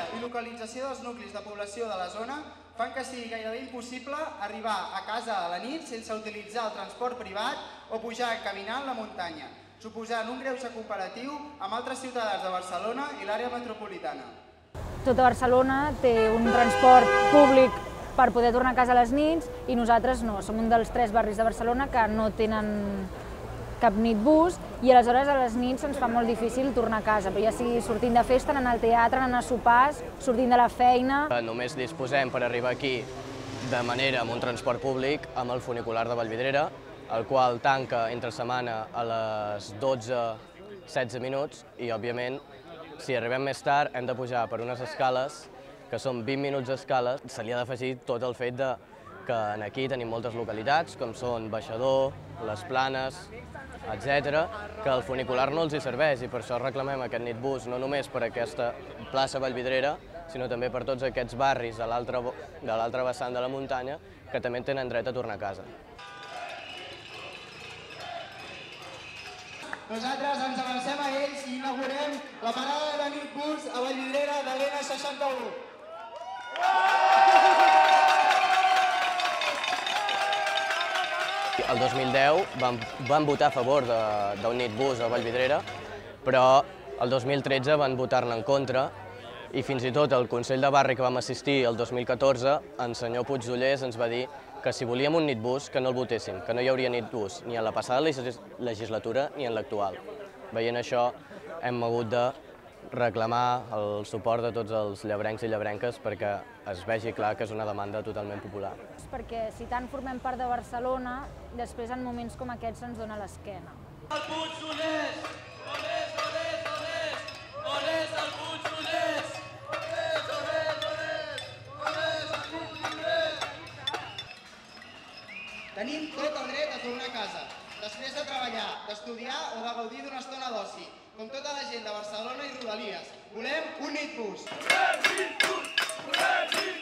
distància i localització dels nuclis de població de la zona fan que sigui gairebé impossible arribar a casa a la nit sense utilitzar el transport privat o pujar caminant la muntanya, suposant un greuge comparatiu amb altres ciutadans de Barcelona i l'àrea metropolitana. Tota Barcelona té un transport públic per poder tornar a casa a les nits i nosaltres no, som un dels 3 barris de Barcelona que no tenen cap nitbús i aleshores a les nits ens fa molt difícil tornar a casa, però ja sigui sortint de festa, anant al teatre, anant a sopars, sortint de la feina. Només disposem per arribar aquí de manera amb un transport públic amb el funicular de Vallvidrera, el qual tanca entre setmana a les 12:16 minuts i, òbviament, si arribem més tard hem de pujar per unes escales, que són 20 minuts d'escales. Se li ha d'afegir tot el fet que aquí tenim moltes localitats, com són Baixador, Les Planes, etc., que el funicular no els hi serveix i per això reclamem aquest nitbús no només per aquesta plaça Vallvidrera, sinó també per tots aquests barris de l'altra vessant de la muntanya que també tenen dret a tornar a casa. Nosaltres ens avancem a ells i inaugurem la parada de nitbús a Vallvidrera de l'N61. El 2010 van votar a favor d'un nitbús a Vallvidrera, però el 2013 van votar-ne en contra i fins i tot el Consell de Barri que vam assistir el 2014, el senyor Puigdollers ens va dir que si volíem un nitbús que no el votéssim, que no hi hauria nitbús ni en la passada legislatura ni en l'actual. Veient això hem hagut de reclamar el suport de tots els llebrencs i llebrenques perquè es vegi clar que és una demanda totalment popular. Perquè si tant formem part de Barcelona, després en moments com aquests ens dona l'esquena. El Puigdollers! Olés, olés, olés! Olés el Puigdollers! Olés, olés, olés! Olés el Puigdollers! Tenim tot el dret a tornar a casa, després de treballar, d'estudiar o de gaudir d'una estona d'oci, com tota la gent de Barcelona i Rodalies. Volem un nitbús!